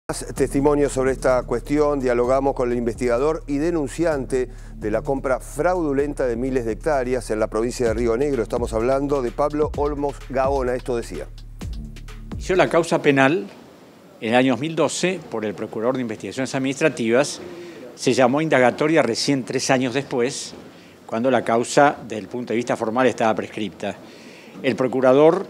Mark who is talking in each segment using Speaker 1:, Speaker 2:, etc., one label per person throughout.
Speaker 1: Testimonios sobre esta cuestión, dialogamos con el investigador y denunciante de la compra fraudulenta de miles de hectáreas en la provincia de Río Negro. Estamos hablando de Pablo Olmos Gaona, esto decía.
Speaker 2: Inició la causa penal en el año 2012 por el Procurador de Investigaciones Administrativas. Se llamó indagatoria recién 3 años después, cuando la causa, desde el punto de vista formal, estaba prescripta. El Procurador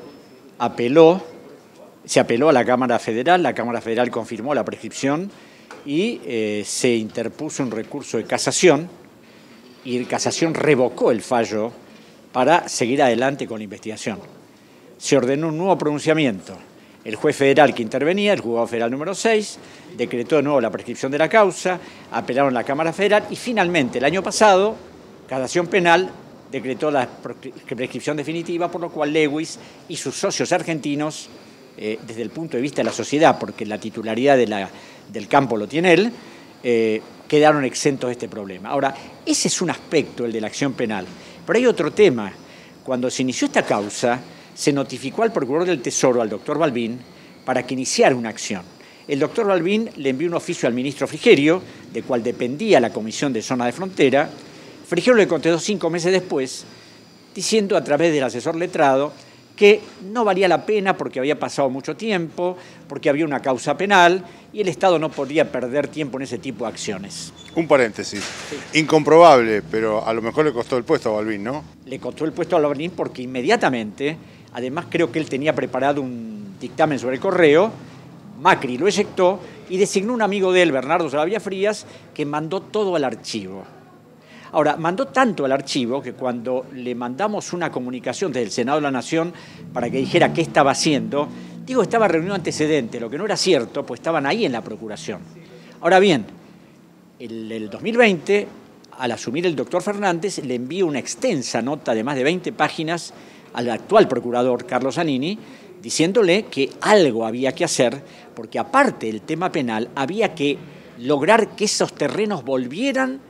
Speaker 2: se apeló a la Cámara Federal confirmó la prescripción y se interpuso un recurso de casación y casación revocó el fallo para seguir adelante con la investigación. Se ordenó un nuevo pronunciamiento. El juez federal que intervenía, el juzgado federal número 6, decretó de nuevo la prescripción de la causa, apelaron a la Cámara Federal y finalmente el año pasado, casación penal decretó la prescripción definitiva, por lo cual Lewis y sus socios argentinos, desde el punto de vista de la sociedad, porque la titularidad del campo lo tiene él, quedaron exentos de este problema. Ahora, ese es un aspecto, el de la acción penal. Pero hay otro tema. Cuando se inició esta causa, se notificó al Procurador del Tesoro, al doctor Balbín, para que iniciara una acción. El doctor Balbín le envió un oficio al ministro Frigerio, de cual dependía la Comisión de Zona de Frontera. Frigerio le contestó 5 meses después, diciendo a través del asesor letrado que no valía la pena porque había pasado mucho tiempo, porque había una causa penal y el Estado no podía perder tiempo en ese tipo de acciones.
Speaker 3: Un paréntesis. Sí. Incomprobable, pero a lo mejor le costó el puesto a Balbín, ¿no?
Speaker 2: Le costó el puesto a Balbín porque inmediatamente, además creo que él tenía preparado un dictamen sobre el correo, Macri lo eyectó y designó un amigo de él, Bernardo Saravia Frías, que mandó todo al archivo. Ahora, mandó tanto al archivo que cuando le mandamos una comunicación desde el Senado de la Nación para que dijera qué estaba haciendo, digo, estaba reunido antecedente, lo que no era cierto, pues estaban ahí en la Procuración. Ahora bien, el 2020, al asumir el doctor Fernández, le envió una extensa nota de más de 20 páginas al actual procurador, Carlos Zanini, diciéndole que algo había que hacer, porque aparte del tema penal, había que lograr que esos terrenos volvieran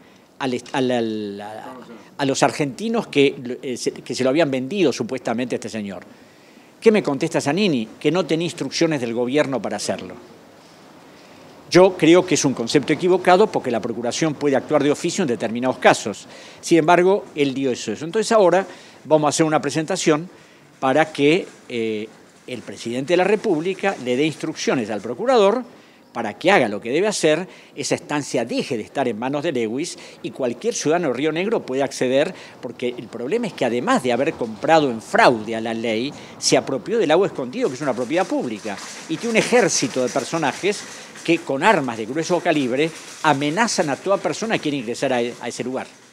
Speaker 2: a los argentinos que se lo habían vendido supuestamente a este señor. ¿Qué me contesta Zanini? Que no tenía instrucciones del gobierno para hacerlo. Yo creo que es un concepto equivocado porque la Procuración puede actuar de oficio en determinados casos. Sin embargo, él dio eso. Entonces ahora vamos a hacer una presentación para que el presidente de la República le dé instrucciones al procurador para que haga lo que debe hacer, esa estancia deje de estar en manos de Lewis y cualquier ciudadano de Río Negro puede acceder, porque el problema es que además de haber comprado en fraude a la ley, se apropió del agua escondido, que es una propiedad pública, y tiene un ejército de personajes que con armas de grueso calibre amenazan a toda persona que quiere ingresar a ese lugar.